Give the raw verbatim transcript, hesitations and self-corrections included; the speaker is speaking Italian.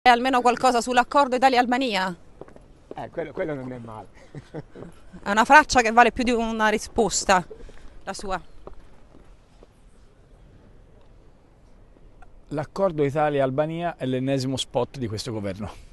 E almeno qualcosa sull'accordo Italia-Albania? Eh, quello, quello non è male. È una fraccia che vale più di una risposta, la sua. L'accordo Italia-Albania è l'ennesimo spot di questo governo.